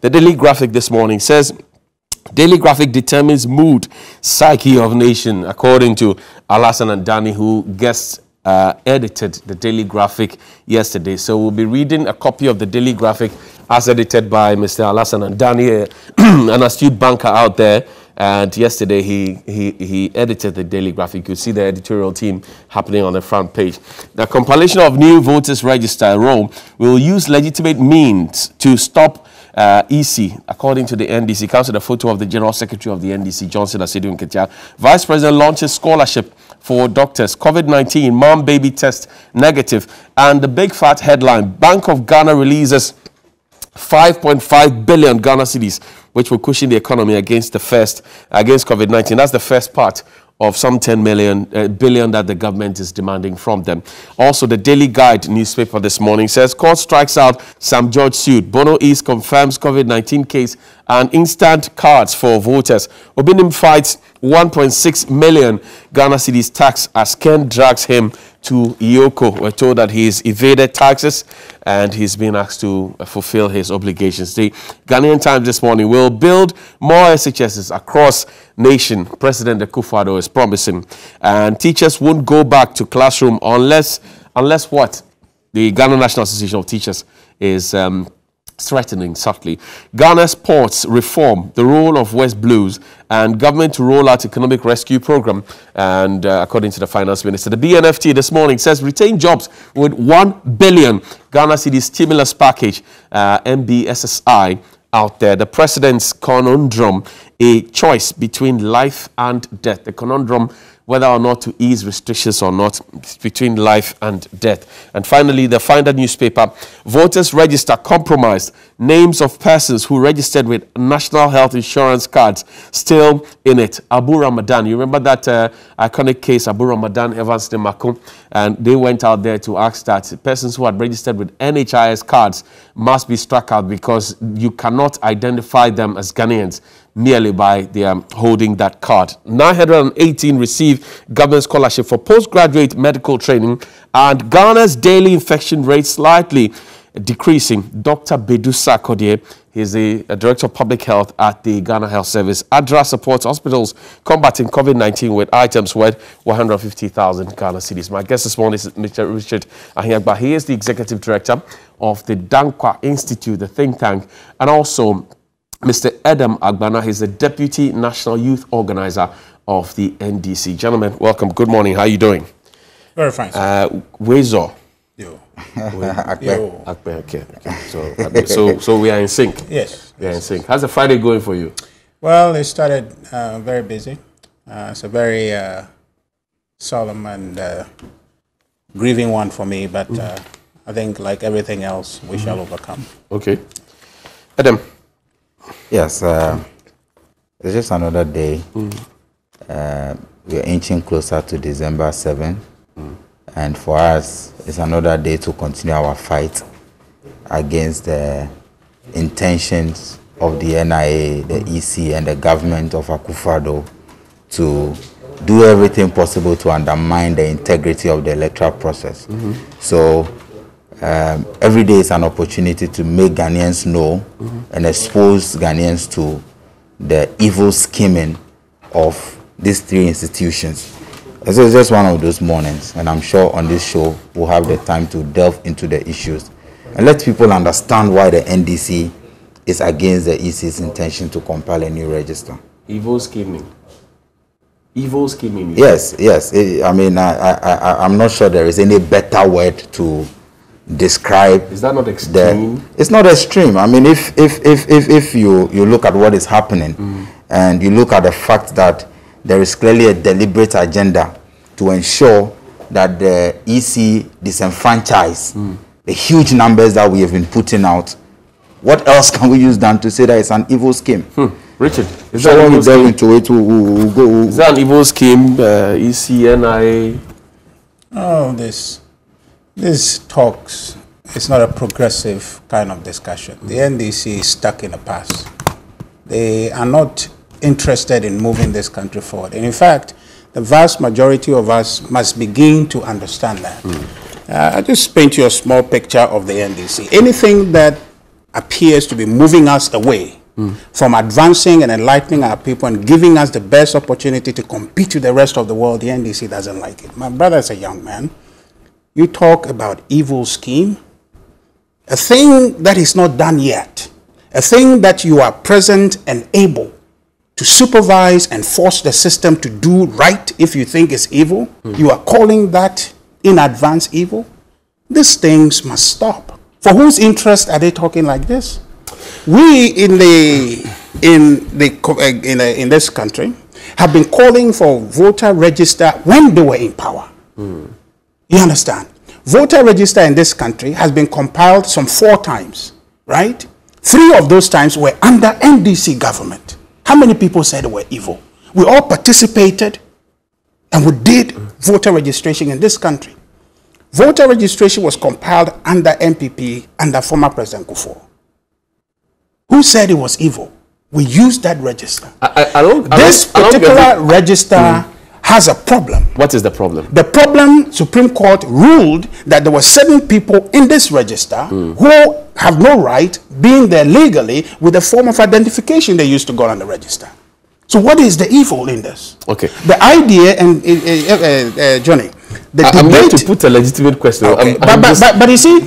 The Daily Graphic this morning says, Daily Graphic determines mood, psyche of nation, according to Alassane Andani, who guest edited the Daily Graphic yesterday. So we'll be reading a copy of the Daily Graphic as edited by Mr. Alassane Andani, an astute banker out there. And yesterday he edited the Daily Graphic. You see the editorial team happening on the front page. The compilation of new voters register roll will use legitimate means to stop EC, according to the NDC. Comes with a photo of the General Secretary of the NDC, Johnson Asiedu Nketia. Vice President launches scholarship for doctors. COVID-19, mom-baby test negative. And the big fat headline, Bank of Ghana releases 5.5 billion Ghana cedis, which will cushion the economy against COVID-19. That's the first part of some 10 billion that the government is demanding from them. Also, the Daily Guide newspaper this morning says, court strikes out Sam George suit. Bono East confirms COVID-19 case and instant cards for voters. Obinim fights 1.6 million Ghana cedis tax as Ken drags him to Ioko. We're told that he's evaded taxes and he's been asked to fulfill his obligations. The Ghanaian Times this morning will build more SHSs across nation. President Akufo-Addo is promising. And teachers won't go back to classroom unless what? The Ghana National Association of Teachers is threatening subtly. Ghana's ports reform, the role of West Blues, and government to roll out economic rescue program. And according to the finance minister, the BNFT this morning says retain jobs with 1 billion Ghana cedi stimulus package, MBSSI, out there. The president's conundrum, a choice between life and death. The conundrum, whether or not to ease restrictions or not, between life and death. And finally, the Finder newspaper, voters register compromised. Names of persons who registered with national health insurance cards still in it. Abu Ramadan, you remember that iconic case, Abu Ramadan, Evans Nemaku, and they went out there to ask that persons who had registered with NHIS cards must be struck out because you cannot identify them as Ghanaians merely by their holding that card. 918 receive government scholarship for postgraduate medical training, and Ghana's daily infection rate slightly decreasing. Dr. Bedu Sarkodie, he's the Director of Public Health at the Ghana Health Service. ADRA supports hospitals combating COVID-19 with items worth 150,000 Ghana cedis. My guest this morning is Mr. Richard Ahiagba. He is the Executive Director of the Dankwa Institute, the think tank, and also Mr. Adam Agbana. He's the Deputy National Youth Organizer of the NDC. Gentlemen, welcome. Good morning. How are you doing? Very fine, sir. Wezo. Yo. Yo. Okay. So we are in sync. Yes. We are in sync. How's the Friday going for you? Well, it started very busy. It's a very solemn and grieving one for me, but I think like everything else, we shall overcome. Okay. Adam. Yes, it's just another day. We're inching closer to December 7. And for us, it's another day to continue our fight against the intentions of the NIA, the EC, and the government of Akufo-Addo to do everything possible to undermine the integrity of the electoral process. So every day is an opportunity to make Ghanaians know and expose Ghanaians to the evil scheming of these three institutions. This is just one of those mornings, and I'm sure on this show we'll have the time to delve into the issues and let people understand why the NDC is against the EC's intention to compile a new register. Evil scheming. Evil scheming. Yes. I mean, I'm not sure there is any better word to describe. Is that not extreme? It's not extreme. I mean, if you look at what is happening and you look at the fact that there is clearly a deliberate agenda to ensure that the EC disenfranchise the huge numbers that we have been putting out, what else can we use than to say that it's an evil scheme? Richard, is that when we delve into it, we'll go. Is that an evil scheme, EC, NIA? Oh, this talks, it's not a progressive kind of discussion. The NDC is stuck in the past. They are not interested in moving this country forward. And in fact, the vast majority of us must begin to understand that. I just paint you a small picture of the NDC. Anything that appears to be moving us away from advancing and enlightening our people and giving us the best opportunity to compete with the rest of the world, the NDC doesn't like it. My brother is a young man. You talk about evil scheme, a thing that is not done yet, a thing that you are present and able to supervise and force the system to do right if you think it's evil. You are calling that in advance evil. These things must stop. For whose interest are they talking like this? We in this country have been calling for voter register when they were in power. You understand? Voter register in this country has been compiled some 4 times, right? 3 of those times were under NDC government. How many people said they were evil? We all participated and we did voter registration in this country. Voter registration was compiled under NPP, under former President Kufuor. Who said it was evil? We used that register. This particular register has a problem. What is the problem? The problem, Supreme Court ruled that there were certain people in this register who have no right being there legally with the form of identification they used to go on the register. So what is the evil in this? Okay. The idea, and Johnny, the I'm debate, going to put a legitimate question. Okay. But you see,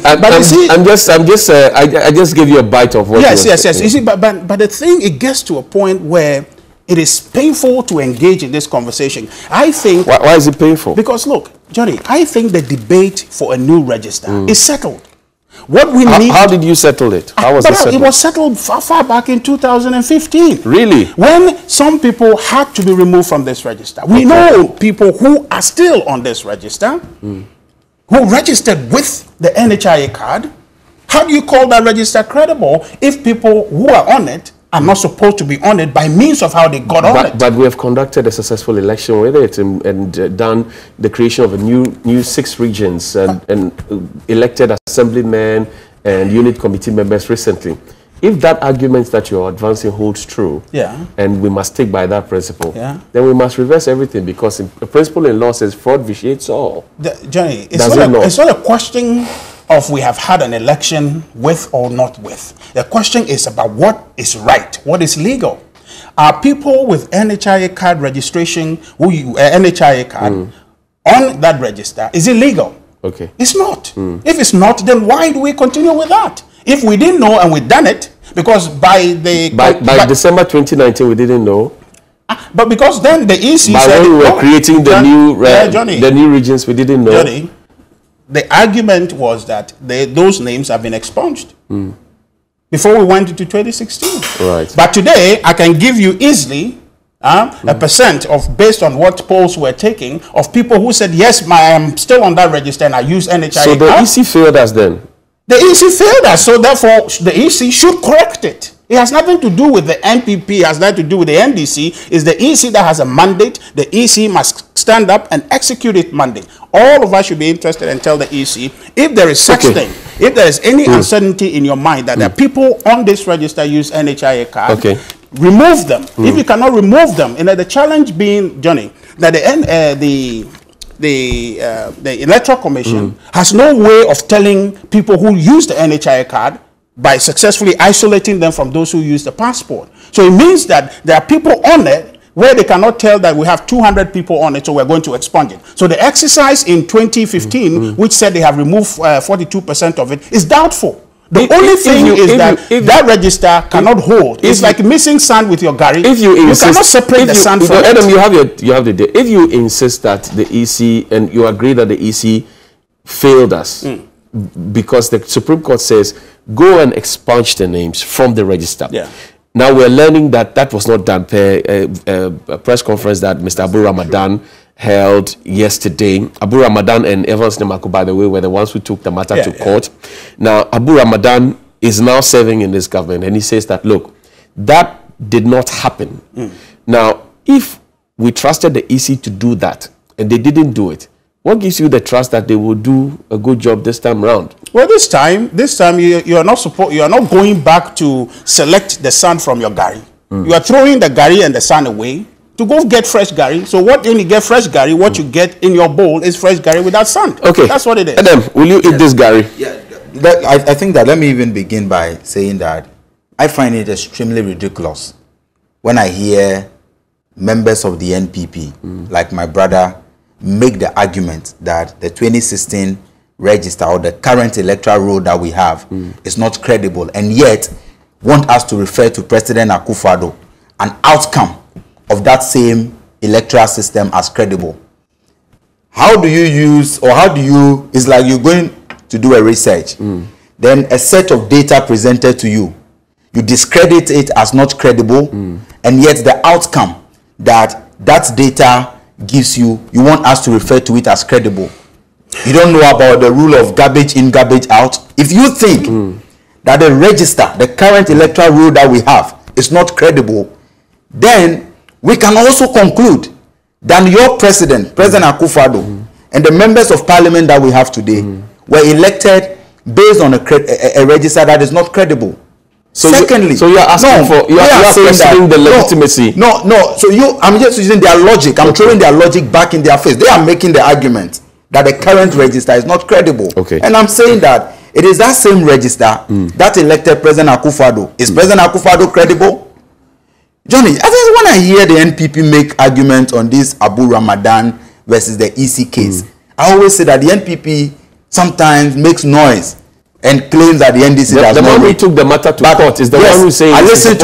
I just gave you a bite of what. Yes. You see, but the thing, it gets to a point where it is painful to engage in this conversation. I think. Why is it painful? Because look, Johnny, I think the debate for a new register is settled. What we need. How did you settle it? How was it settled? It was settled far back in 2015. Really? When some people had to be removed from this register. We know people who are still on this register, who registered with the NHIA card. How do you call that register credible if people who are on it are not supposed to be on it by means of how they got on it? But we have conducted a successful election with it and done the creation of a new 6 regions and elected assemblymen and unit committee members recently. If that argument that you're advancing holds true, and we must stick by that principle, then we must reverse everything, because the principle in law says fraud vitiates all. Johnny, it's not a question of we have had an election with or not with. The question is about what is right, what is legal. Are people with NHIA card registration, NHIA card, on that register, is it legal? Okay. It's not. If it's not, then why do we continue with that? If we didn't know and we done it, because by December 2019 we didn't know. But because then the EC said, when we were creating the new regions, we didn't know. Johnny, the argument was that those names have been expunged before we went into 2016. Right. But today, I can give you easily a percent of, based on what polls were taking, of people who said, yes, I am still on that register and I use NHIA. So the EC failed us then? The EC failed us, so therefore the EC should correct it. It has nothing to do with the NPP, it has nothing to do with the NDC. It's the EC that has a mandate. The EC must stand up and execute its mandate. All of us should be interested and tell the EC, if there is such thing, if there is any uncertainty in your mind that the people on this register use NHIA card, remove them. If you cannot remove them, and the challenge being, Johnny, that the Electoral Commission has no way of telling people who use the NHIA card by successfully isolating them from those who use the passport. So it means that there are people on it where they cannot tell that we have 200 people on it, so we're going to expunge it. So the exercise in 2015, which said they have removed 42% of it, is doubtful. The only thing is that register cannot hold. It's like missing sand with your gari. If you cannot separate the sand from it. Adam, you have the day. If you insist that the EC, and you agree that the EC failed us, because the Supreme Court says, go and expunge the names from the register. Now we're learning that was not done per a press conference that Mr. Abu Ramadan held yesterday. Abu Ramadan and Evans Nemaku, by the way, were the ones who took the matter to court. Now, Abu Ramadan is now serving in this government, and he says that, look, that did not happen. Now, if we trusted the EC to do that, and they didn't do it, what gives you the trust that they will do a good job this time around? Well, this time you are not going back to select the sand from your gari. You are throwing the gari and the sand away to go get fresh gari. So when you get fresh gari, what you get in your bowl is fresh gari without sand. Okay, that's what it is. Adam, will you eat this gari? Yeah, I think that, let me even begin by saying that I find it extremely ridiculous when I hear members of the NPP, like my brother, make the argument that the 2016 register or the current electoral roll that we have is not credible, and yet want us to refer to President Akufo-Addo, an outcome of that same electoral system, as credible. How do you use, or how do you, it's like you're going to do a research, then a set of data presented to you, you discredit it as not credible, and yet the outcome that data gives you, you want us to refer to it as credible. You don't know about the rule of garbage in, garbage out. If you think that the register, the current electoral rule that we have, is not credible, then we can also conclude that your President Akufo-Addo, and the members of parliament that we have today were elected based on a register that is not credible. So Secondly, so you are asking you are questioning the legitimacy. No. So I'm just using their logic. I'm throwing their logic back in their face. They are making the argument that the current register is not credible. Okay. And I'm saying that it is that same register that elected President Akufo-Addo. Is President Akufo-Addo credible? Johnny, I think when I hear the NPP make argument on this Abu Ramadan versus the EC case, I always say that the NPP sometimes makes noise and claims that the NDC does not. The one who took the matter to court is the one who saying. I listened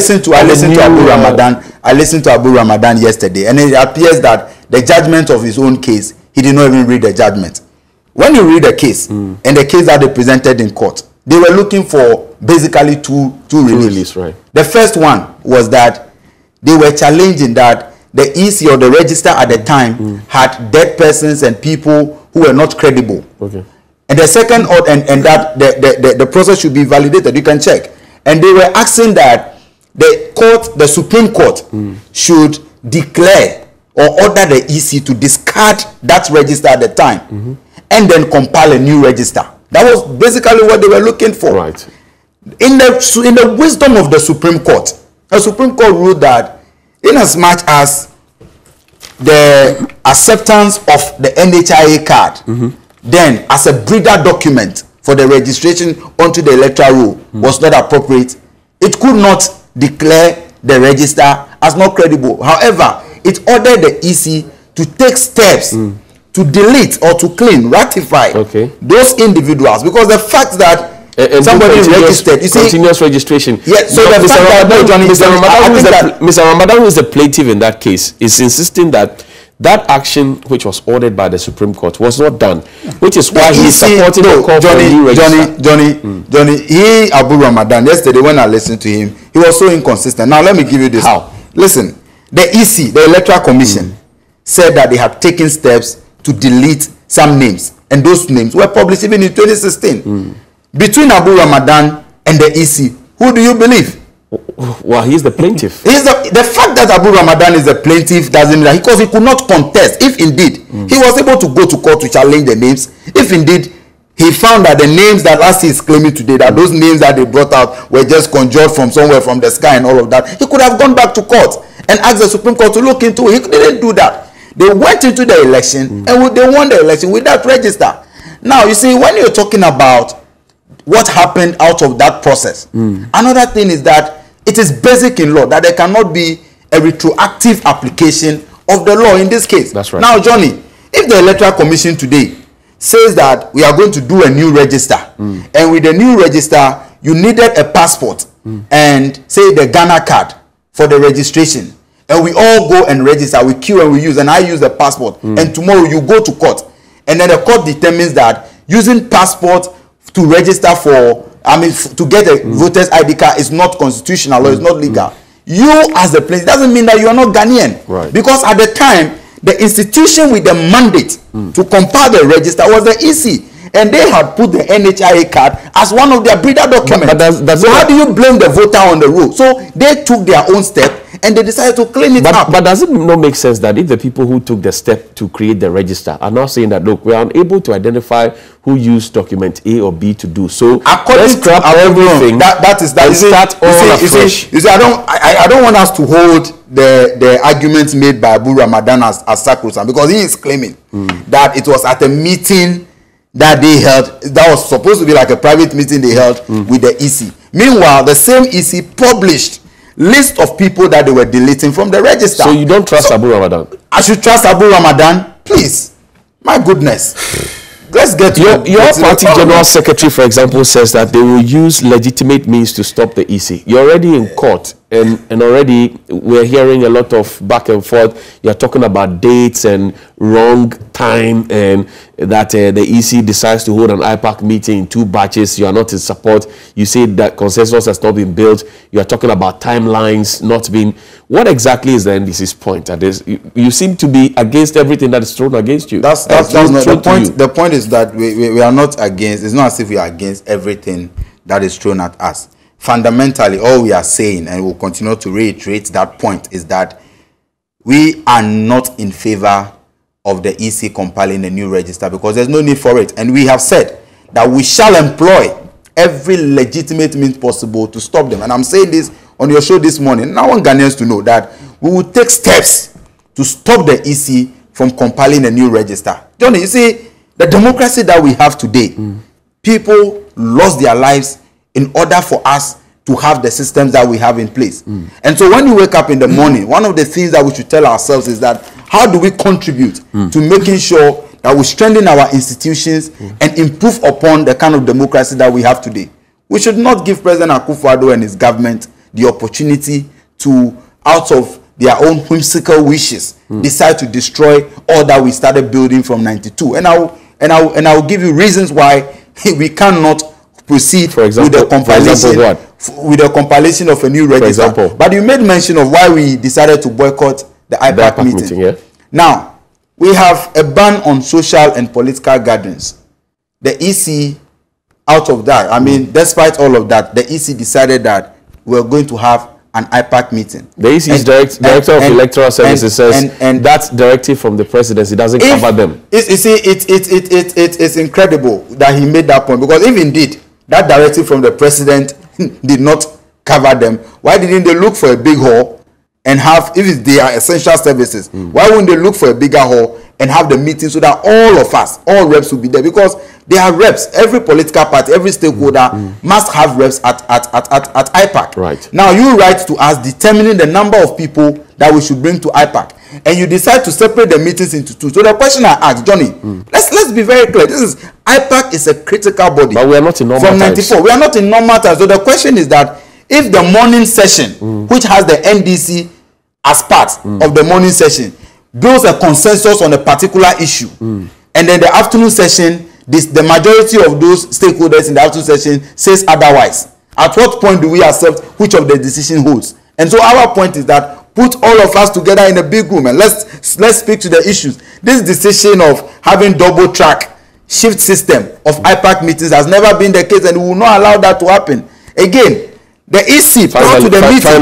to Abu Ramadan yesterday, and it appears that the judgment of his own case, he did not even read the judgment. When you read the case and the case that they presented in court, they were looking for basically two releases. Right. The first one was that they were challenging that the EC or the register at the time had dead persons and people who were not credible. Okay. And the second, and that the process should be validated. You can check. And they were asking that the Supreme Court should declare or order the EC to discard that register at the time and then compile a new register. That was basically what they were looking for. Right. In the wisdom of the Supreme Court ruled that in as much as the acceptance of the NHIA card then as a breeder document for the registration onto the electoral roll was not appropriate, it could not declare the register as not credible. However, it ordered the EC to take steps to delete or to ratify those individuals, because the fact that somebody registered, you see, continuous registration. Yeah, so the Mr. Ramadan, who is the plaintiff in that case, is insisting that that action, which was ordered by the Supreme Court, was not done, which is why he is supporting the call for a new register. Johnny, Abu Ramadan, yesterday when I listened to him, he was so inconsistent. Now let me give you this. How? Listen, the EC, the Electoral Commission, said that they had taken steps to delete some names, and those names were published even in 2016. Between Abu Ramadan and the EC, who do you believe? Well, he's the plaintiff. The fact that Abu Ramadan is the plaintiff doesn't mean that, because he could not contest. If indeed he was able to go to court to challenge the names, if indeed he found that the names that last he is claiming today, that those names that they brought out were just conjured from somewhere from the sky and all of that, he could have gone back to court and asked the Supreme Court to look into it. He didn't do that. They went into the election and they won the election with that register. Now, you see, when you're talking about what happened out of that process, another thing is that it is basic in law that there cannot be a retroactive application of the law in this case. That's right. Now, Johnny, if the Electoral Commission today says that we are going to do a new register, and with the new register, you needed a passport and say the Ghana card for the registration, and we all go and register, we queue and we use, and I use the passport, and tomorrow you go to court, and then the court determines that using passport to register to get a voter's ID card is not constitutional or is not legal. You as the plaintiff, doesn't mean that you are not Ghanaian. Right. Because at the time, the institution with the mandate to compile the register was the EC. And they had put the NHIA card as one of their breeder documents. So how do you blame the voter on the rule? So they took their own step and they decided to clean it up. But does it not make sense that if the people who took the step to create the register are now saying that, look, we are unable to identify who used document A or B to do so, according to everything, that is start all afresh. You see, I don't want us to hold the arguments made by Abu Ramadan as sacrosanct, because he is claiming that it was at a meeting that they held, that was supposed to be like a private meeting they held with the EC. Meanwhile, the same EC published list of people that they were deleting from the register. So you don't trust Abu Ramadan? I should trust Abu Ramadan? Please. My goodness. Let's get to your party general secretary, for example, says that they will use legitimate means to stop the EC. You're already in court, and already we're hearing a lot of back and forth. You're talking about dates and wrong time, and that the EC decides to hold an IPAC meeting in 2 batches. You are not in support. You say that consensus has not been built. You are talking about timelines not being. What exactly is the NDC's point at this? You seem to be against everything that is thrown against you. That's not the point. The point is that we are not against. It's not as if we are against everything that is thrown at us. Fundamentally, all we are saying, and we'll continue to reiterate that point, is that we are not in favor of the EC compiling a new register, because there's no need for it. And we have said that we shall employ every legitimate means possible to stop them. And I'm saying this on your show this morning, and I want Ghanaians to know that we will take steps to stop the EC from compiling a new register. Johnny, you see, the democracy that we have today, people lost their lives in order for us to have the systems that we have in place. And so when you wake up in the morning, one of the things that we should tell ourselves is that how do we contribute to making sure that we strengthen our institutions and improve upon the kind of democracy that we have today. We should not give President Akufo-Addo and his government the opportunity to, out of their own whimsical wishes, decide to destroy all that we started building from '92. And I will give you reasons why we cannot proceed with the compilation of a new register. But you made mention of why we decided to boycott the IPAC meeting. Yeah. Now, we have a ban on social and political gatherings. The EC, out of that, I mean, despite all of that, the EC decided that we're going to have an IPAC meeting. The EC's director of electoral services says that directive from the presidency doesn't cover them. You see, it's incredible that he made that point, because if indeed that directive from the president did not cover them, why didn't they look for a big hall and have, if they are essential services, why wouldn't they look for a bigger hall and have the meeting so that all of us, all reps will be there? Because they are reps. Every political party, every stakeholder must have reps at IPAC. Right. Now you write to us determining the number of people that we should bring to IPAC, and you decide to separate the meetings into 2. So the question I asked, Johnny, let's be very clear. IPAC is a critical body. But we are not in normal from 94. We are not in normal times. So the question is that if the morning session, which has the NDC as part of the morning session, builds a consensus on a particular issue, and then the afternoon session, the majority of those stakeholders in the afternoon session says otherwise, at what point do we accept which of the decision holds? And so our point is that put all of us together in a big room and let's speak to the issues. This decision of having double track shift system of IPAC meetings has never been the case, and we will not allow that to happen. Again, the EC prior to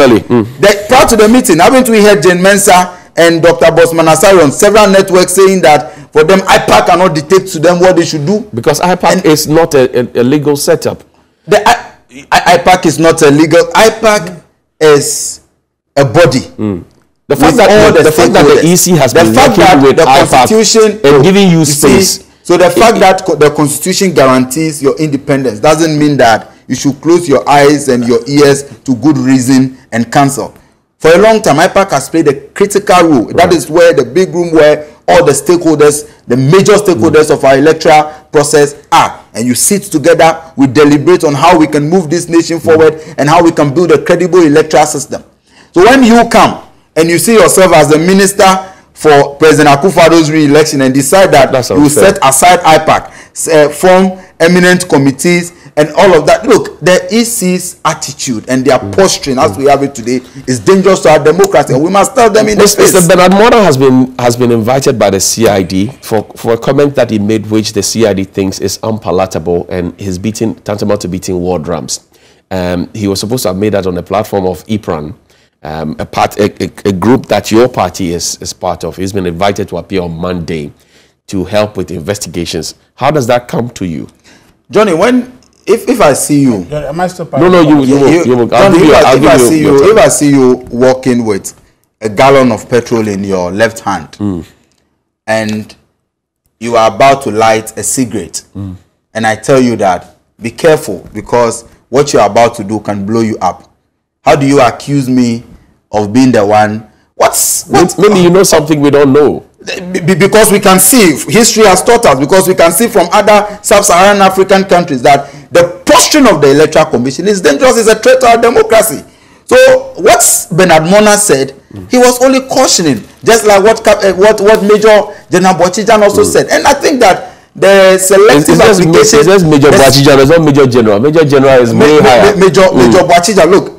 the meeting, haven't we heard Jane Mensah and Dr. Bosman Asari on several networks saying that for them, IPAC cannot dictate to them what they should do? Because IPAC is not a legal setup. The IPAC is not a legal. IPAC is a body. The fact that the EC has been working with the Constitution and giving you space. So the fact that the Constitution guarantees your independence doesn't mean that you should close your eyes and your ears to good reason and counsel. For a long time, IPAC has played a critical role. That is where the big room where all the stakeholders, the major stakeholders of our electoral process are. And you sit together, we deliberate on how we can move this nation forward and how we can build a credible electoral system. So when you come and you see yourself as the minister for President Akufo-Addo's re-election and decide that you will set aside IPAC, form eminent committees, and all of that. Look, the EC's attitude and their posturing, as we have it today, is dangerous to our democracy. We must tell them in the face. Mr. Bernard Mordaunt has been invited by the CID for a comment that he made, which the CID thinks is unpalatable, and he's tantamount to beating war drums. He was supposed to have made that on the platform of IPRAN, a group that your party is part of. He's been invited to appear on Monday to help with investigations. How does that come to you? Johnny, if I see you, am I still if I see you walking with a gallon of petrol in your left hand, and you are about to light a cigarette, and I tell you that, be careful, because what you are about to do can blow you up. How do you accuse me of being the one? Maybe you know something we don't know. Because we can see, history has taught us, because we can see from other sub-Saharan African countries that the posturing of the Electoral Commission is dangerous, is a threat to our democracy. So what Bernard Mona said, he was only cautioning, just like what Major General Boachijan also said. And I think that the selective application... It's just Major Boachijan, it's not Major General. Major General is way higher. Major Boachijan, look,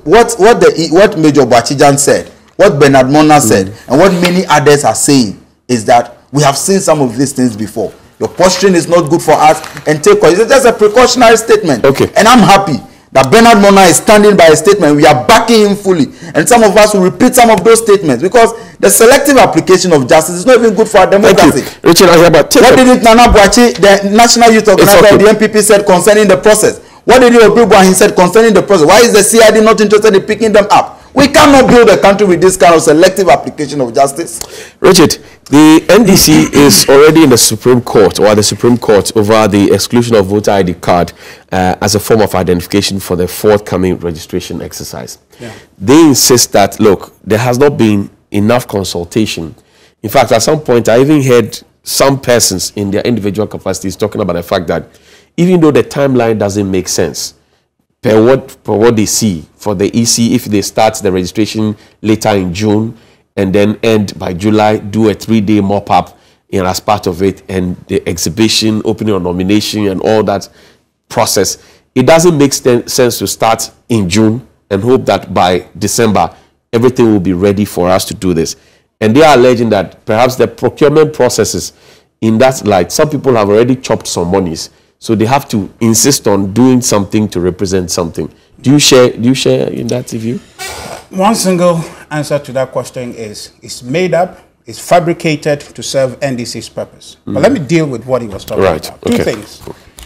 what Major Boachijan said, what Bernard Mona said, and what many others are saying is that we have seen some of these things before. Your posturing is not good for us, and take caution. It's just a precautionary statement. Okay. And I'm happy that Bernard Mona is standing by a statement. We are backing him fully. And some of us will repeat some of those statements, because the selective application of justice is not even good for our democracy. Thank you. Richard Azaba, what did Nana Boachi, the National Youth Organizer of the NPP, said concerning the process? What did Obi said concerning the process? Why is the CID not interested in picking them up? We cannot build a country with this kind of selective application of justice. Richard, the NDC is already in the Supreme Court, or the Supreme Court, over the exclusion of voter ID card as a form of identification for the forthcoming registration exercise. Yeah. They insist that, look, there has not been enough consultation. In fact, at some point, I even heard some persons in their individual capacities talking about the fact that even though the timeline doesn't make sense, per what they see for the EC, if they start the registration later in June and then end by July, do a 3-day mop-up as part of it, and the exhibition, opening of nomination and all that process, it doesn't make sense to start in June and hope that by December everything will be ready for us to do this. And they are alleging that perhaps the procurement processes in that light, some people have already chopped some monies, so they have to insist on doing something to represent something. Do you share in that view? One single answer to that question is it's made up, it's fabricated to serve NDC's purpose. But let me deal with what he was talking about. Two things.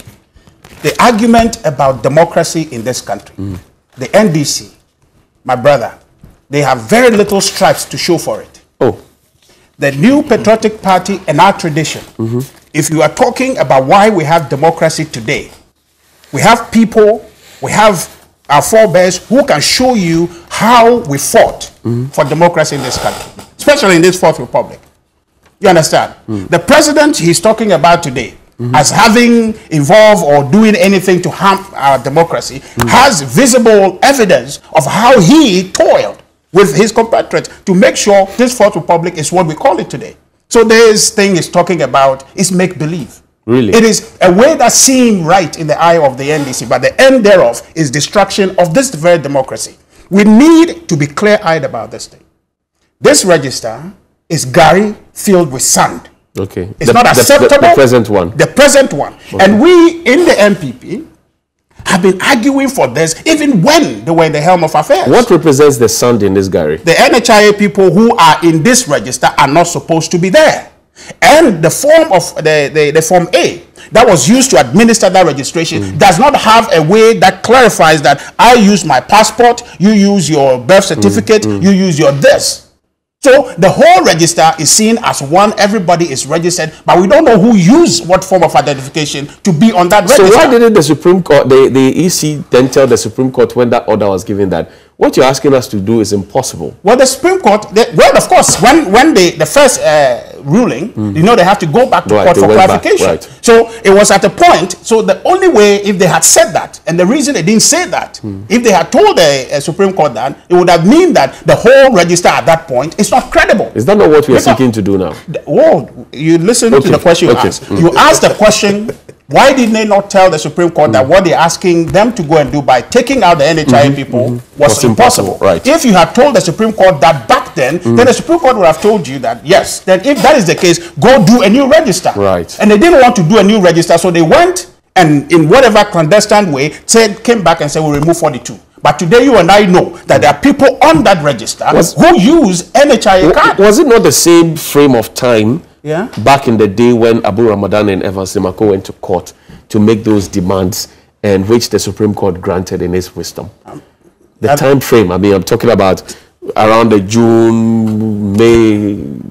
The argument about democracy in this country. The NDC, my brother, they have very little stripes to show for it. Oh. The New Patriotic Party and our tradition, if you are talking about why we have democracy today, we have people, we have our forebears who can show you how we fought for democracy in this country, especially in this Fourth Republic. You understand? The president he's talking about today as having involved or doing anything to harm our democracy has visible evidence of how he toiled with his compatriots to make sure this Fourth Republic is what we call it today. So this thing is talking about is make-believe. Really? It is a way that seems right in the eye of the NDC, but the end thereof is destruction of this very democracy. We need to be clear-eyed about this thing. This register is Gary filled with sand. Okay. It's not acceptable. The present one. The present one. Okay. And we in the MPP have been arguing for this even when they were in the helm of affairs. What represents the sand in this, Gary? The NHIA people who are in this register are not supposed to be there. And the form of the Form A that was used to administer that registration does not have a way that clarifies that I use my passport, you use your birth certificate, you use your this. So the whole register is seen as one, everybody is registered, but we don't know who used what form of identification to be on that register. So why didn't the Supreme Court, the EC then tell the Supreme Court when that order was given that what you're asking us to do is impossible? Well, the Supreme Court, well, of course, when the first ruling, you know, they have to go back to court for clarification. So it was at a point, so the only way, if they had said that, and the reason they didn't say that, if they had told the Supreme Court that, it would have mean that the whole register at that point is not credible. Is that not what we are seeking to do now? Well, you listen to the question you asked. You asked the question, why did they not tell the Supreme Court that what they're asking them to go and do by taking out the NHIA people was impossible? Right. If you had told the Supreme Court that back then, then the Supreme Court would have told you that, yes, then if that is the case, go do a new register. Right. And they didn't want to do a new register, so they went and in whatever clandestine way, came back and said, we'll remove 42. But today you and I know that there are people on that register who use NHIA card. Was it not the same frame of time back in the day when Abu Ramadan and Evans Nimako went to court to make those demands, and which the Supreme Court granted in its wisdom? The time frame, I mean, I'm talking about around the June, May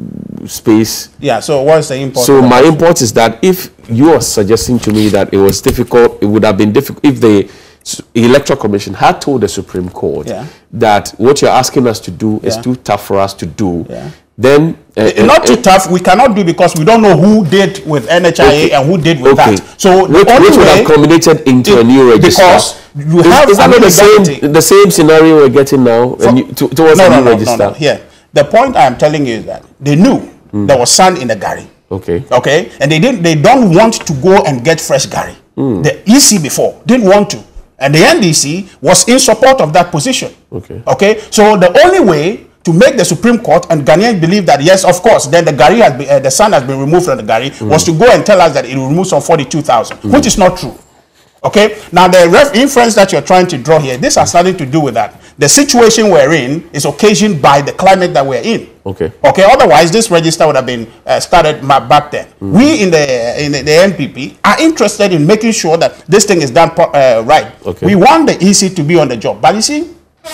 space. Yeah, so what's the import? So my import is that if you are suggesting to me that it was difficult, it would have been difficult if the Electoral Commission had told the Supreme Court that what you're asking us to do is too tough for us to do, then... not too tough, we cannot do because we don't know who did with NHIA and who did with that. So which would have culminated into a new register. Because you have... Is that the same scenario we're getting now towards a new register? No. Here, the point I am telling you is that they knew there was sand in the Gari. Okay, and they don't want to go and get fresh Gari. The EC before didn't want to, and the NDC was in support of that position. Okay, so the only way to make the Supreme Court and Ghanaians believe that yes, of course, then the Gari has been, the sand has been removed from the Gari was to go and tell us that it will remove some 42,000, which is not true. Okay, now the inference that you're trying to draw here, this has nothing to do with that. The situation we're in is occasioned by the climate that we're in. Okay, otherwise this register would have been started back then. We in the NPP are interested in making sure that this thing is done right. We want the EC to be on the job, but you see,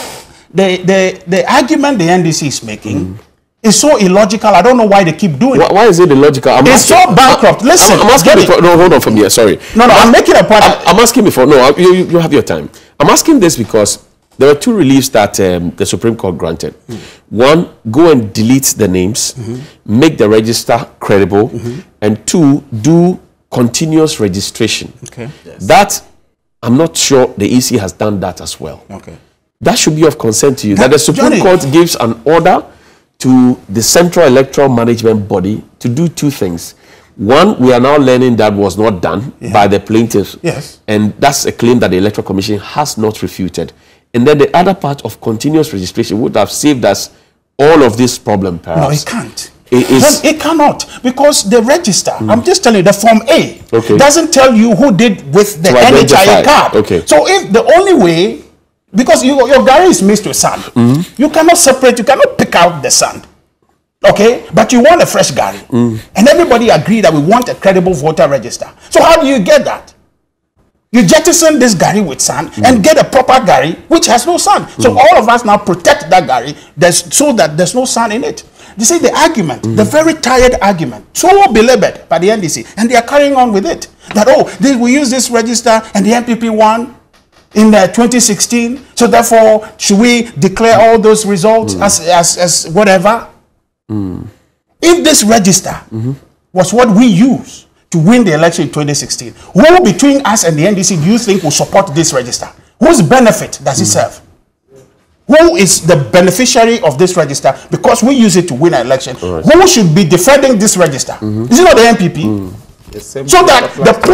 the argument the NDC is making is so illogical. I don't know why they keep doing it. Why is it illogical? It's so bankrupt. Listen, I'm asking before, no, hold on from here. Sorry. No, I'm making a point. I'm asking before. No, you have your time. I'm asking this because there are two reliefs that the Supreme Court granted. One, go and delete the names, make the register credible, and two, do continuous registration. That, I'm not sure the EC has done that as well. That should be of concern to you. That the Supreme Court gives an order to the Central Electoral Management Body to do two things. One, we are now learning that was not done by the plaintiffs. And that's a claim that the Electoral Commission has not refuted. And then the other part of continuous registration would have saved us all of this problem, perhaps. No, it can't. It cannot, because the register, I'm just telling you, the Form A doesn't tell you who did with the NHIA card. So if the only way, because your Gari is mixed with sand, you cannot separate, you cannot pick out the sand. Okay, but you want a fresh Gari. And everybody agreed that we want a credible voter register. So how do you get that? You jettison this Gari with sand and get a proper Gari which has no sand. So all of us now protect that Gari so that there's no sand in it. You see the argument, the very tired argument, so belabored by the NDC, and they are carrying on with it. That, we use this register and the NPP won in 2016, so therefore should we declare all those results as whatever? If this register was what we use to win the election in 2016, who between us and the NDC do you think will support this register? Whose benefit does it serve? Who is the beneficiary of this register because we use it to win an election? Who should be defending this register? Is it not the NPP? So that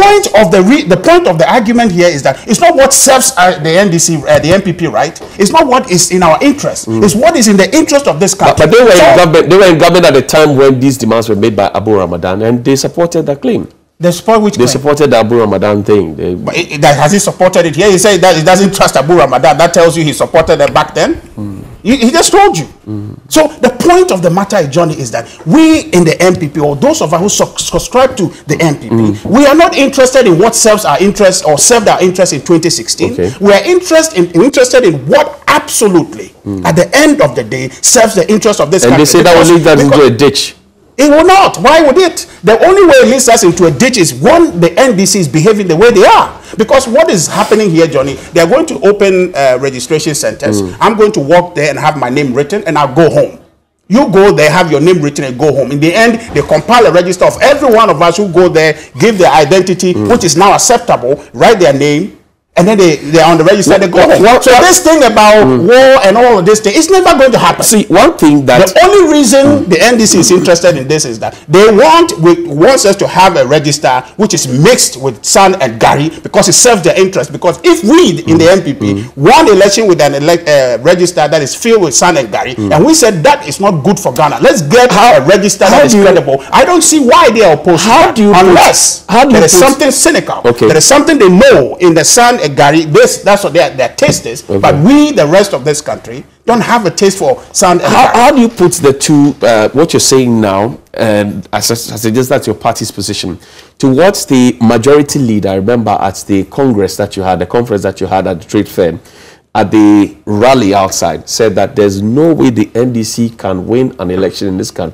the point of the argument here is that it's not what serves the NDC, the NPP, right? It's not what is in our interest. It's what is in the interest of this country. But they were in government at the time when these demands were made by Abu Ramadan, and they supported that claim. They support which claim? They supported the Abu Ramadan thing. Has he supported it here? He said that he doesn't trust Abu Ramadan. That tells you he supported it back then. He just told you. So the point of the matter, Johnny, is that we in the NPP, or those of us who subscribe to the NPP, we are not interested in what serves our interest or served our interest in 2016. We are interested in what absolutely, at the end of the day, serves the interest of this country. And they say that will lead that into a ditch. It will not. Why would it? The only way it leads us into a ditch is when the NDC is behaving the way they are. Because what is happening here, Johnny, they are going to open registration centers. I'm going to walk there and have my name written, and I'll go home. You go there, have your name written, and go home. In the end, they compile a register of every one of us who go there, give their identity, which is now acceptable, write their name, and then they're on the register, they go home. So this thing about war and all of this thing, it's never going to happen. See, one thing that... The only reason the NDC is interested in this is that they wants us to have a register which is mixed with sand and Gari because it serves their interest. Because if we in the NPP won the election with an register that is filled with sand and Gari, and we said that is not good for Ghana, let's get a register that is credible. I don't see why they are opposed to that. Unless there is something cynical. There is something they know in the sand and Gari, that's what their taste is. But we, the rest of this country, don't have a taste for sand and Gari. How do you put the two, what you're saying now, and I suggest that's your party's position, towards the majority leader? I remember at the Congress that you had, the conference that you had at the trade fair, at the rally outside, said that there's no way the NDC can win an election in this country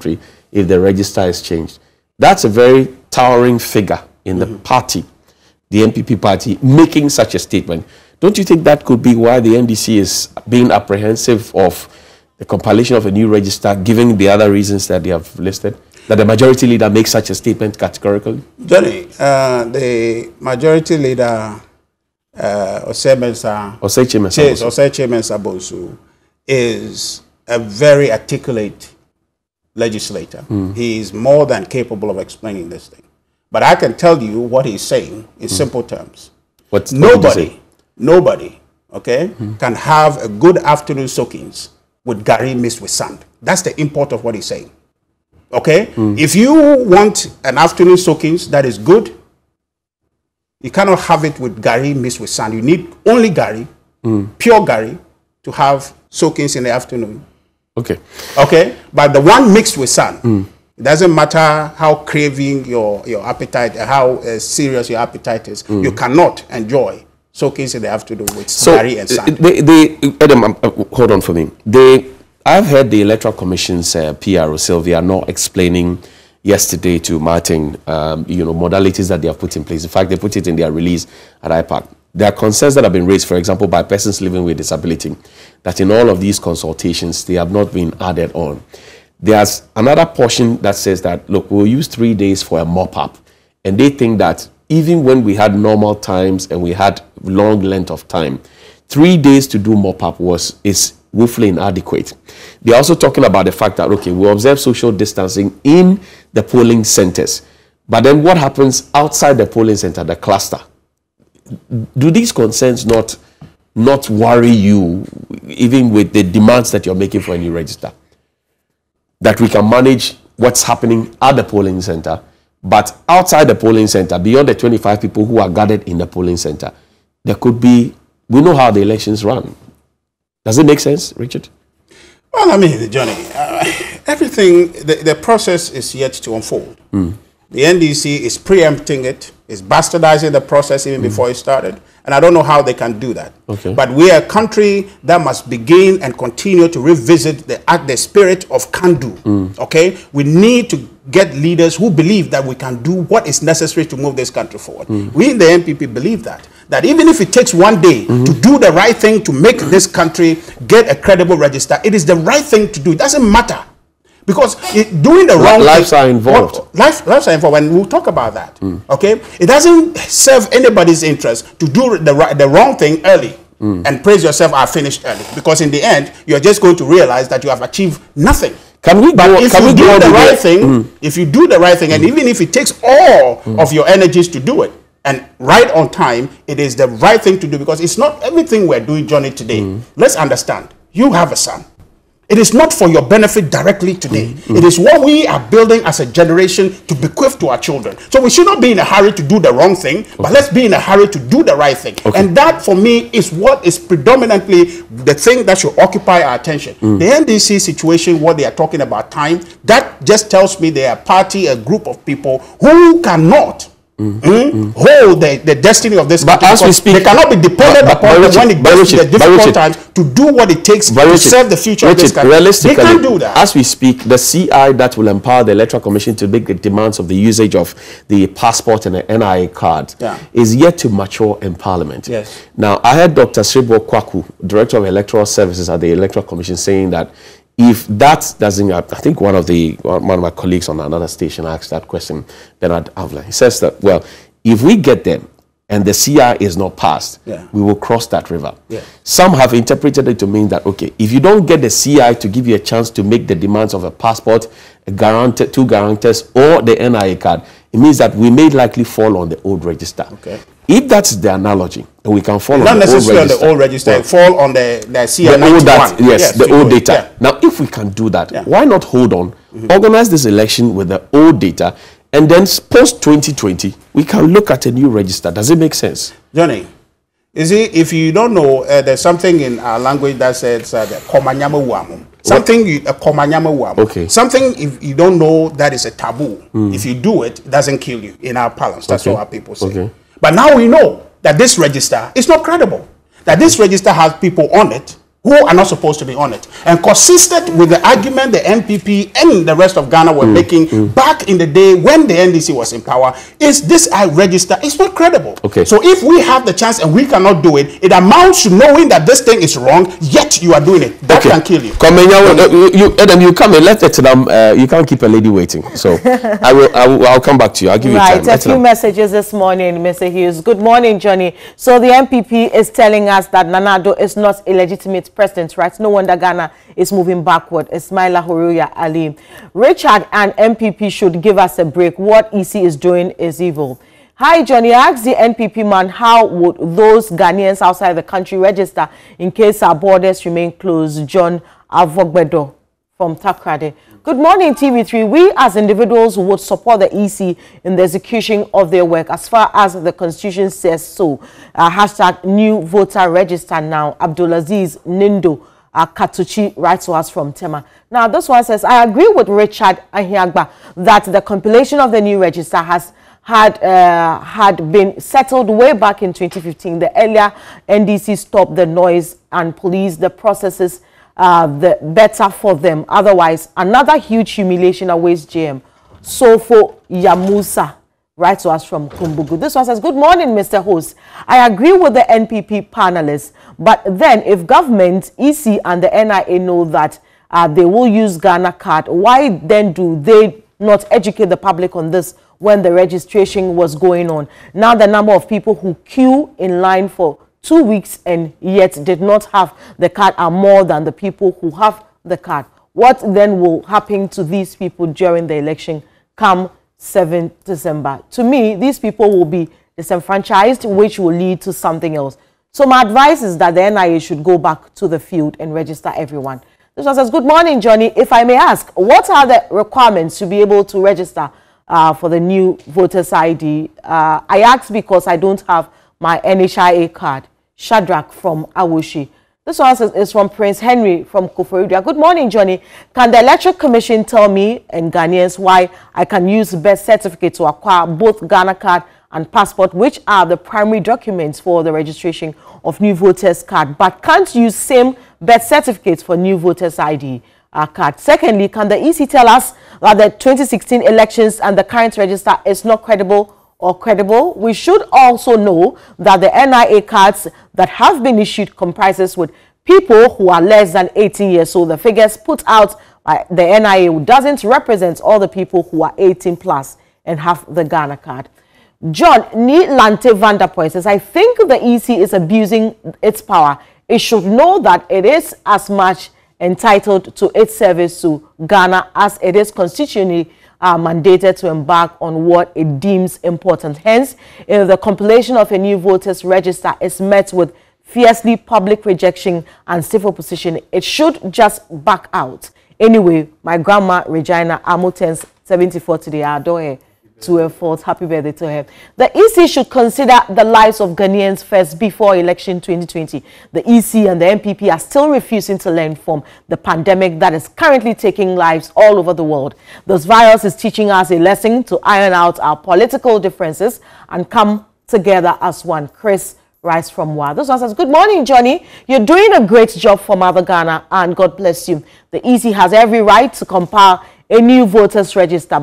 if the register is changed. That's a very towering figure in the party, the NPP party, making such a statement. Don't you think that could be why the NDC is being apprehensive of the compilation of a new register, given the other reasons that they have listed? That the majority leader makes such a statement categorically? Johnny, the majority leader, Osei Mensah Bonsu, is a very articulate legislator. He is more than capable of explaining this thing. But I can tell you what he's saying in simple terms. Nobody, okay, can have a good afternoon soakings with Gary mixed with sand. That's the import of what he's saying. Okay? If you want an afternoon soakings that is good, you cannot have it with Gary mixed with sand. You need only Gary, pure Gary, to have soakings in the afternoon. Okay. Okay? But the one mixed with sand, it doesn't matter how craving your appetite, how serious your appetite is, you cannot enjoy soakings in the afternoon with Gary and sand. Adam, hold on for me. I've heard the Electoral Commission's PRO, Sylvia, not explaining yesterday to Martin, modalities that they have put in place. In fact, they put it in their release at IPAC. There are concerns that have been raised, for example, by persons living with disability, that in all of these consultations, they have not been added on. There's another portion that says that, look, we'll use 3 days for a mop-up. And they think that even when we had normal times and we had long length of time, 3 days to do mop-up is woefully inadequate. They're also talking about the fact that, okay, we observe social distancing in the polling centers. But then what happens outside the polling center, the cluster? Do these concerns not worry you, even with the demands that you're making for a new register? That we can manage what's happening at the polling center, but outside the polling center, beyond the 25 people who are gathered in the polling center, there could be, we know how the elections run. Does it make sense, Richard? Well, I mean, Johnny, everything, the process is yet to unfold. The NDC is preempting it, is bastardizing the process even before it started. And I don't know how they can do that. Okay. But we are a country that must begin and continue to revisit the spirit of can-do. Okay? We need to get leaders who believe that we can do what is necessary to move this country forward. We in the NPP believe that even if it takes 1 day to do the right thing to make this country get a credible register, it is the right thing to do. It doesn't matter. Because doing the wrong lives are involved. Lives are involved, and we'll talk about that. Okay, it doesn't serve anybody's interest to do the wrong thing early and praise yourself, I finished early. Because in the end, you're just going to realize that you have achieved nothing. If you do the right thing, and even if it takes all of your energies to do it, and right on time, it is the right thing to do, because it's not everything we're doing, Johnny, today. Let's understand. You have a son. It is not for your benefit directly today. It is what we are building as a generation to bequeath to our children. So we should not be in a hurry to do the wrong thing, but let's be in a hurry to do the right thing. And that, for me, is what is predominantly the thing that should occupy our attention. The NDC situation, what they are talking about time, that just tells me they are a group of people who cannot hold the destiny of this country. But as we speak, they cannot be dependent upon them when it gets to the difficult times to do what it takes to serve the future of this country. Realistically, they can't do that. As we speak, the CI that will empower the Electoral Commission to make the demands of the usage of the passport and the NIA card is yet to mature in Parliament. Yes. Now, I heard Dr. Sribo Kwaku, Director of Electoral Services at the Electoral Commission, saying that if that doesn't, I think one of my colleagues on another station asked that question, Bernard Avla. He says that, well, if we get them and the CI is not passed, we will cross that river. Some have interpreted it to mean that, okay, if you don't get the CI to give you a chance to make the demands of a passport, two guarantors, or the NIA card, it means that we may likely fall on the old register. Okay. If that's the analogy, and we can fall not on the old register. Not necessarily on the old register, fall on the CI91. Yes, the old data. Now, if we can do that, why not hold on, organize this election with the old data, and then post-2020, we can look at a new register. Does it make sense? Johnny, you see, if you don't know, there's something in our language that says komanyama wamu. Okay. Something, if you don't know, that is a taboo. If you do it, it doesn't kill you in our parlance. That's what our people say. But now we know that this register is not credible. That this register has people on it who are not supposed to be on it. And consistent with the argument the MPP and the rest of Ghana were making back in the day when the NDC was in power, is this register is not credible. Okay. So if we have the chance and we cannot do it, it amounts to knowing that this thing is wrong, yet you are doing it. That can kill you. Adam, you come in. Let it. You can't keep a lady waiting. So I'll come back to you. I'll give you time. Right. A few messages this morning, Mr. Hughes. Good morning, Johnny. So the MPP is telling us that Nana Addo is not illegitimate president, right? No wonder Ghana is moving backward. Ismaila Horuya Ali. Richard and MPP should give us a break. What EC is doing is evil. Hi, Johnny. I asked the NPP man, how would those Ghanaians outside the country register in case our borders remain closed? John Avogbedo from Takrade. Good morning, TV3. We as individuals would support the EC in the execution of their work as far as the Constitution says so. Hashtag new voter register now. Abdulaziz Nindo Katuchi writes to us from Tema. Now, this one says, I agree with Richard Ahiagba that the compilation of the new register had been settled way back in 2015. The earlier NDC stopped the noise and policed the processes, the better for them. Otherwise, another huge humiliation awaits JM. Sofo Yamusa writes to us from Kumbugu. This one says, good morning, Mr. Host. I agree with the NPP panelists, but then if government, EC and the NIA know that they will use Ghana card, why then do they not educate the public on this when the registration was going on? Now the number of people who queue in line for 2 weeks and yet did not have the card are more than the people who have the card. What then will happen to these people during the election come 7th December? To me, these people will be disenfranchised, which will lead to something else. So my advice is that the NIA should go back to the field and register everyone. This one says, good morning, Johnny. If I may ask, what are the requirements to be able to register for the new voters ID? I ask because I don't have my NHIA card. Shadrach from Awoshi. This one is from Prince Henry from Koforidua. Good morning, Johnny. Can the Electoral Commission tell me and Ghanaians why I can use birth certificate to acquire both Ghana card and passport, which are the primary documents for the registration of new voters card, but can't use same birth certificates for new voters ID card? Secondly, can the EC tell us that the 2016 elections and the current register is not credible or credible? We should also know that the NIA cards that have been issued comprises with people who are less than 18 years old. The figures put out by the NIA doesn't represent all the people who are 18 plus and have the Ghana card. John Nilante Vanderpoint says, I think the EC is abusing its power. It should know that it is as much entitled to its service to Ghana as it is constitutionally mandated to embark on what it deems important. Hence, if the compilation of a new voters register is met with fiercely public rejection and stiff opposition, it should just back out. Anyway, my grandma Regina Amotens 74 today, I adore her to her fault. Happy birthday to her. The EC should consider the lives of Ghanaians first before election 2020. The EC and the MPP are still refusing to learn from the pandemic that is currently taking lives all over the world. This virus is teaching us a lesson to iron out our political differences and come together as one. Chris Rice from Wa. This one says, good morning, Johnny. You're doing a great job for Mother Ghana and God bless you. The EC has every right to compile a new voters register,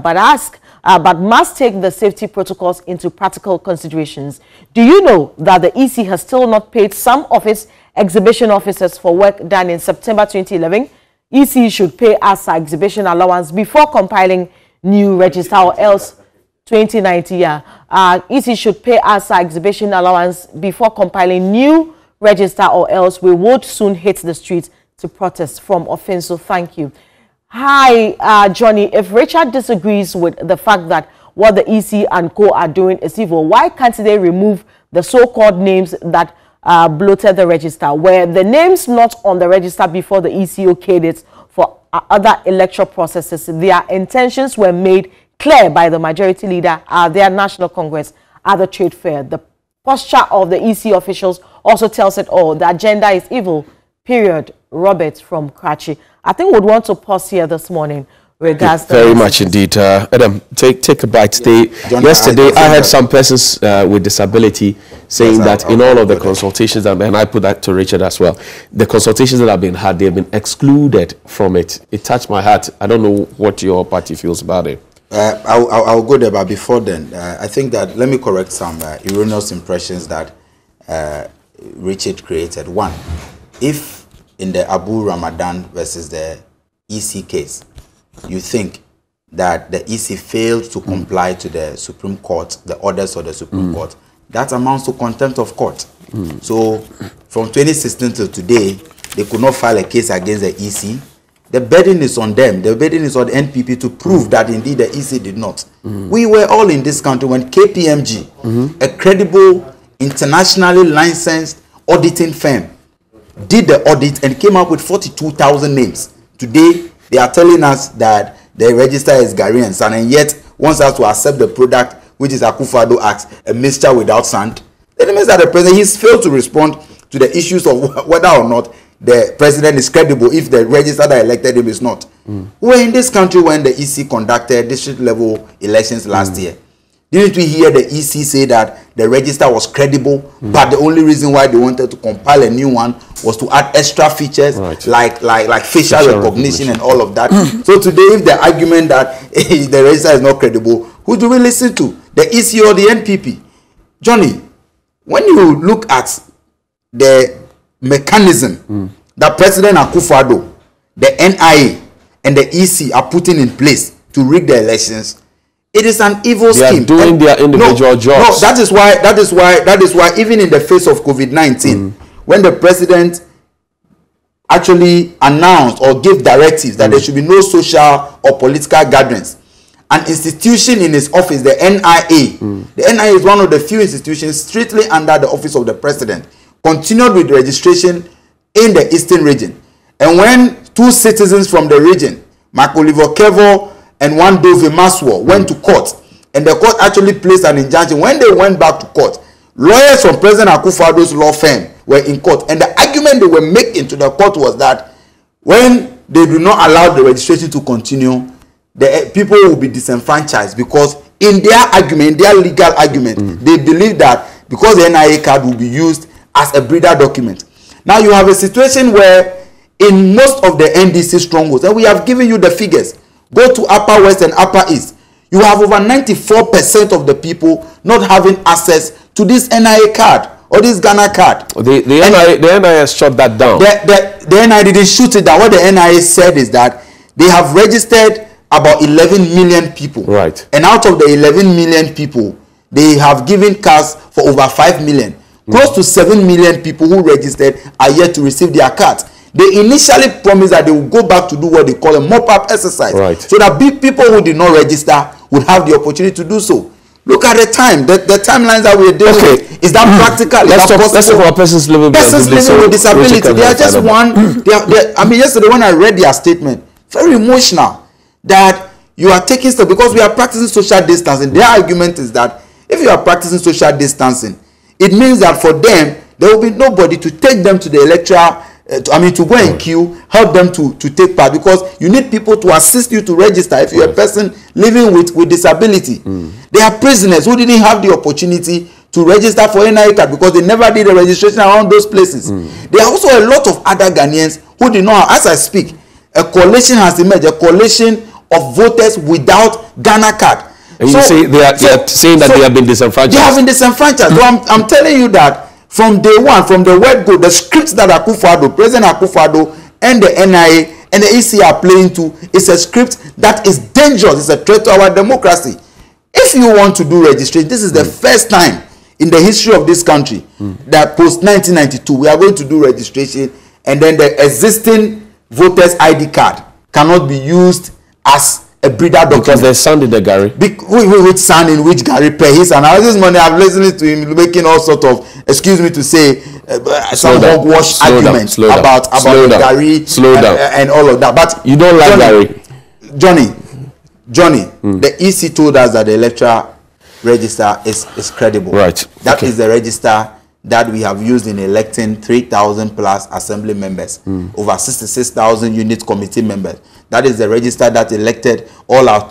but must take the safety protocols into practical considerations. Do you know that the EC has still not paid some of its exhibition officers for work done in September 2011? EC should pay us our exhibition allowance before compiling new register, or else 2090, EC should pay us our exhibition allowance before compiling new register, or else we would soon hit the streets to protest. From Offenso, thank you. Hi, Johnny. If Richard disagrees with the fact that what the EC and co are doing is evil, why can't they remove the so-called names that bloated the register? Were the names not on the register before the EC okayed it for other electoral processes? Their intentions were made clear by the majority leader at their National Congress at the trade fair. The posture of the EC officials also tells it all. The agenda is evil, period. Robert from Karachi. I think we'd want to pause here this morning. regards to very much indeed. Adam, take a bite. Yesterday, I had some persons with disability saying that in all of the consultations, and I put that to Richard as well, the consultations that have been had, they have been excluded from it. It touched my heart. I don't know what your party feels about it. I'll go there, but before then, I think that, let me correct some erroneous impressions that Richard created. One, if in the Abu Ramadan versus the EC case, you think that the EC failed to comply to the Supreme Court, the orders of the Supreme Court, that amounts to contempt of court. So from 2016 to today, they could not file a case against the EC. The burden is on them. The burden is on the NPP to prove that indeed the EC did not. We were all in this country when KPMG, a credible, internationally licensed auditing firm, did the audit and came up with 42,000 names. Today, they are telling us that the register is Ghanaian sand, and yet wants us to accept the product, which is Akufo-Addo Acts, a mixture without sand. That means that the president, he's failed to respond to the issues of whether or not the president is credible if the register that elected him is not. We were in this country when the EC conducted district level elections last year. Didn't we hear the EC say that the register was credible, but the only reason why they wanted to compile a new one was to add extra features like facial recognition and all of that. So today, if the argument that the register is not credible, who do we listen to? The EC or the NPP? Johnny, when you look at the mechanism that President Akufo-Addo, the NIA, and the EC are putting in place to rig the elections, it is an evil scheme. They are doing their individual jobs. No, that is why even in the face of COVID-19, when the president actually announced or gave directives that there should be no social or political gatherings, an institution in his office, the NIA, the NIA is one of the few institutions strictly under the office of the president, continued with registration in the eastern region. And when two citizens from the region, Mark Oliver Kevo and one Dove Maswo, went to court, and the court actually placed an injunction. When they went back to court, lawyers from President Akufo-Addo's law firm were in court, and the argument they were making to the court was that when they do not allow the registration to continue, the people will be disenfranchised, because in their argument, their legal argument, they believe that because the NIA card will be used as a breeder document. Now you have a situation where in most of the NDC strongholds, and we have given you the figures, go to Upper West and Upper East, you have over 94% of the people not having access to this NIA card or this Ghana card. The NIA shut that down. The NIA didn't shoot it down. What the NIA said is that they have registered about 11 million people. Right. And out of the 11 million people, they have given cards for over 5 million. Close to 7 million people who registered are yet to receive their cards. They initially promised that they will go back to do what they call a mop-up exercise. Right. So that people who did not register would have the opportunity to do so. Look at the time, the timelines that we are dealing with. Is that practical? Let's talk about persons living with disability. They are just one. I mean, yesterday when I read their statement, very emotional, that you are taking stuff because we are practicing social distancing. Their argument is that if you are practicing social distancing, it means that for them, there will be nobody to take them to the electoral, to go and queue, help them to take part, because you need people to assist you to register if you're a person living with disability. They are prisoners who didn't have the opportunity to register for NIA card because they never did a registration around those places. There are also a lot of other Ghanaians who did not, as I speak, a coalition has emerged, a coalition of voters without Ghana card. And you say they are saying that they have been disenfranchised. They have been disenfranchised. So I'm telling you that from day one, from the word go, the scripts that Akufo-Addo, President Akufo-Addo, and the NIA and the EC are playing to is a script that is dangerous. It's a threat to our democracy. If you want to do registration, this is the first time in the history of this country that post 1992 we are going to do registration, and then the existing voters ID card cannot be used as a breeder document. Because there's sand in the Gary. Which sand in which Gary per his analysis money? I'm listening to him making all sort of, excuse me to say, some hogwash arguments about the Gary and all of that. But you don't like Gary. Johnny, the EC told us that the electoral register is credible. Right. That is the register that we have used in electing 3,000 plus assembly members, over 66,000 unit committee members. That is the register that elected all our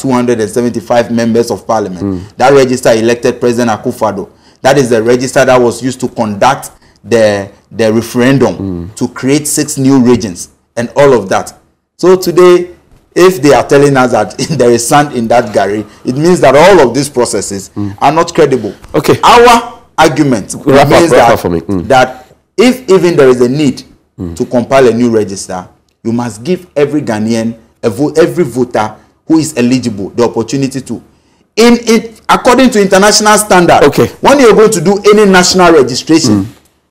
275 members of parliament. That register elected President Akufo-Addo. That is the register that was used to conduct the referendum to create 6 new regions and all of that. So today, if they are telling us that there is sand in that gari, it means that all of these processes are not credible. Okay. Our argument remains that if even there is a need to compile a new register, you must give every Ghanaian, every voter who is eligible, the opportunity to. According to international standard, when you're going to do any national registration,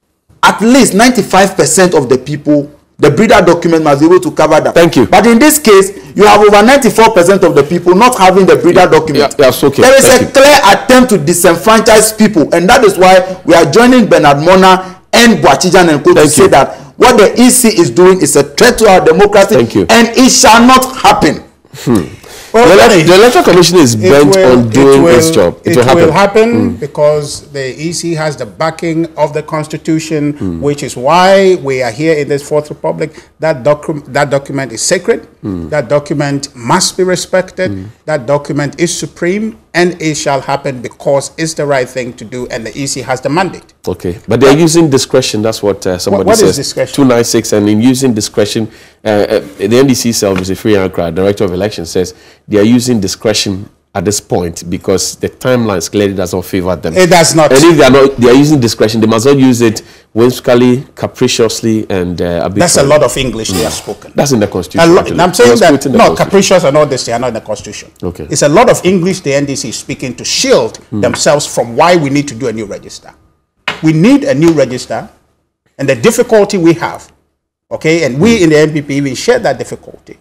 at least 95% of the people, the breeder document must be able to cover that. Thank you. But in this case, you have over 94% of the people not having the breeder document. Yeah, okay. There is a clear attempt to disenfranchise people, and that is why we are joining Bernard Mona and Boachijan and Co to say that what the EC is doing is a threat to our democracy, and it shall not happen. Well, the Electoral Commission is bent on doing its job. It will happen because the EC has the backing of the Constitution, which is why we are here in this Fourth Republic. That document is sacred. That document must be respected. That document is supreme, and it shall happen because it's the right thing to do, and the EC has the mandate. Okay, but they're using discretion. That's what somebody what says. Is discretion? 296, and in using discretion, the NDC self, Mr. Free Ankara, Director of Elections, says they are using discretion at this point because the timelines clearly does not favor them. It does not. And if they are using discretion, they must not use it whimsically, capriciously, and that's a lot of English they have spoken. That's in the Constitution. I'm saying that no, capricious and all this, they are not in the Constitution. Okay. It's a lot of English the NDC is speaking to shield themselves from why we need to do a new register. We need a new register, and the difficulty we have, okay, and we in the NPP even share that difficulty,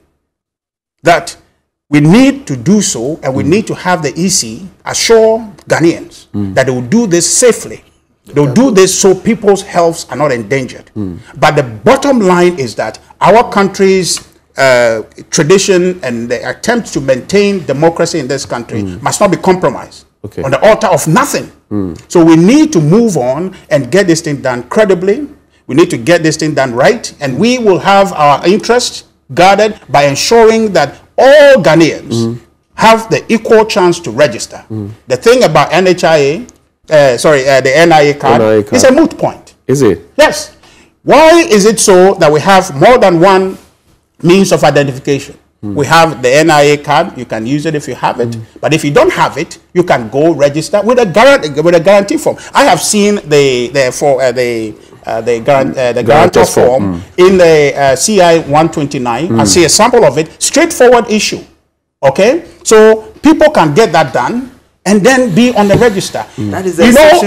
that we need to do so, and we need to have the EC assure Ghanaians that they will do this safely. They will do this so people's healths are not endangered. But the bottom line is that our country's tradition and the attempt to maintain democracy in this country must not be compromised on the altar of nothing. So we need to move on and get this thing done credibly. We need to get this thing done right, and we will have our interests guarded by ensuring that all Ghanaians have the equal chance to register. The thing about NHIA, the NIA card, is a moot point. Is it? Yes. Why is it so that we have more than one means of identification? We have the NIA card. You can use it if you have it. But if you don't have it, you can go register with a guarantee form. I have seen the guarantor form in the CI 129. I see a sample of it. Straightforward issue. Okay, so people can get that done and then be on the register. That is the exception.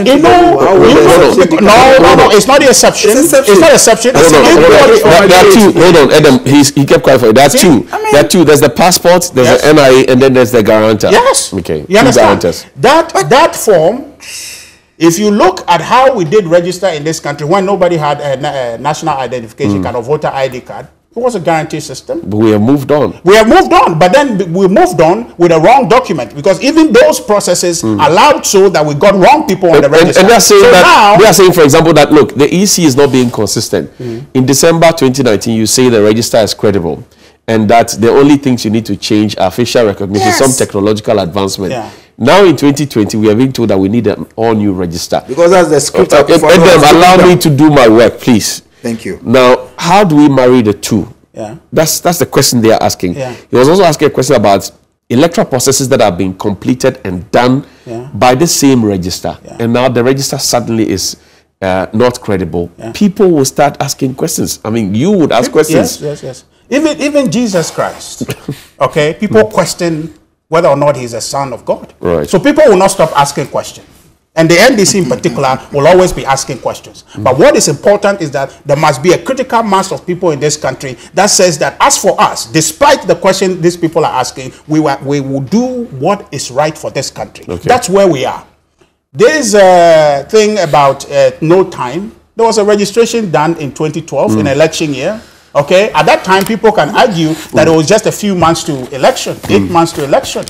No, it's not the exception. It's not exception. Hold on, Adam. He kept quiet for it. There are two. There's the passport, there's the NIA, and then there's the guarantor. Yes. Okay. You understand? That form, if you look at how we did register in this country when nobody had a national identification card or voter ID card, it was a guarantee system. But we have moved on. We have moved on, but then we moved on with a wrong document because even those processes allowed so that we got wrong people on the register. And they are saying they are saying, for example, that look, the EC is not being consistent. In December 2019, you say the register is credible, and that the only things you need to change are facial recognition, some technological advancement. Now in 2020, we are being told that we need an all-new register. Because that's the script. Allow me to do my work, please. Thank you. Now, how do we marry the two? That's the question they are asking. He was also asking a question about electoral processes that have been completed and done by the same register. And now the register suddenly is not credible. People will start asking questions. I mean, you would ask questions. Yes. Even Jesus Christ, okay, people question whether or not he's a son of God. Right. So people will not stop asking questions. And the NDC in particular will always be asking questions. But what is important is that there must be a critical mass of people in this country that says that as for us, despite the question these people are asking, we will do what is right for this country. That's where we are. There's a thing about no time. There was a registration done in 2012 in election year. Okay, at that time, people can argue that it was just a few months to election, 8 months to election.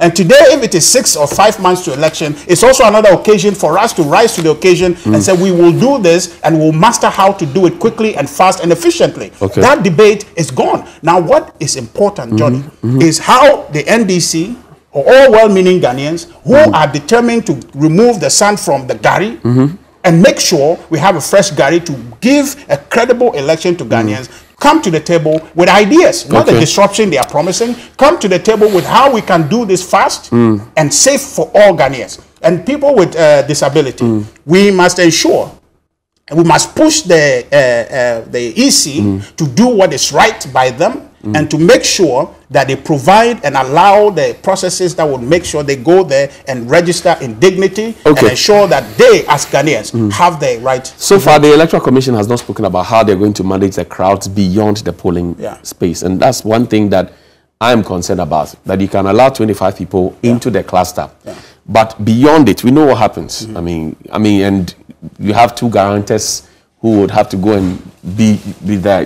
And today, if it is 6 or 5 months to election, it's also another occasion for us to rise to the occasion and say we will do this and we'll master how to do it quickly and fast and efficiently. Okay. That debate is gone. Now, what is important, Johnny, is how the NDC, or all well-meaning Ghanaians who are determined to remove the sand from the Gari and make sure we have a fresh Gari to give a credible election to Ghanaians, come to the table with ideas, not the disruption they are promising. Come to the table with how we can do this fast and safe for all Ghanaians. And people with disability, we must ensure, we must push the EC to do what is right by them and to make sure that they provide and allow the processes that would make sure they go there and register in dignity and ensure that they, as Ghanaians, have the right. So far, the Electoral Commission has not spoken about how they're going to manage the crowds beyond the polling space. And that's one thing that I'm concerned about, that you can allow 25 people into the cluster. But beyond it, we know what happens. I mean, and you have 2 guarantors who would have to go and be there.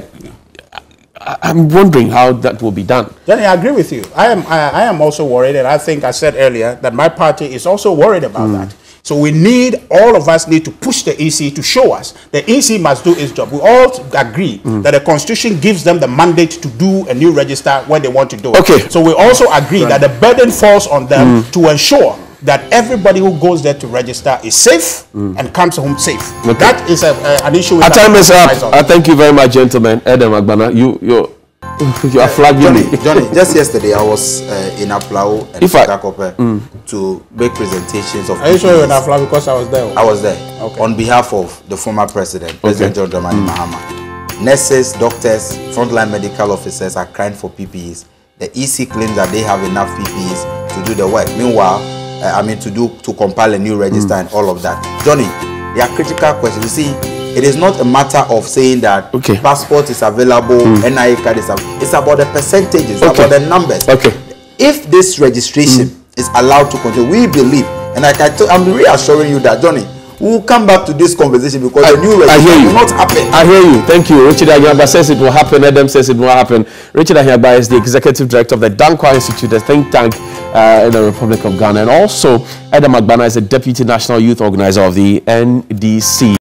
I'm wondering how that will be done. Jenny, I agree with you. I am also worried, and I think I said earlier that my party is also worried about that. So we need, all of us need to push the EC to show us the EC must do its job. We all agree that the Constitution gives them the mandate to do a new register when they want to do it. So we also agree that the burden falls on them to ensure that everybody who goes there to register is safe and comes home safe. That is an issue. Our time is up. Thank you very much, gentlemen. Adam Agbana, you are flagging me. Johnny, just yesterday I was in Aplau and Fakakope to make presentations of. Are you sure you were in Aplau? Because I was there. I was there on behalf of the former president, President John Dramani Mahama. Nurses, doctors, frontline medical officers are crying for PPEs. The EC claims that they have enough PPEs to do the work. Meanwhile, to compile a new register and all of that. Johnny, there are critical questions. You see, it is not a matter of saying that passport is available, NIA card is available. It's about the percentages, about the numbers. If this registration is allowed to continue, we believe, and I'm reassuring you that, Johnny, we will come back to this conversation because the new registration will not happen. I hear you. Thank you. Richard Ahiagba says it will happen. Adam says it will happen. Richard Ahiagba is the executive director of the Dankwa Institute, a think tank in the Republic of Ghana. And also, Adam Agbana is the deputy national youth organizer of the NDC.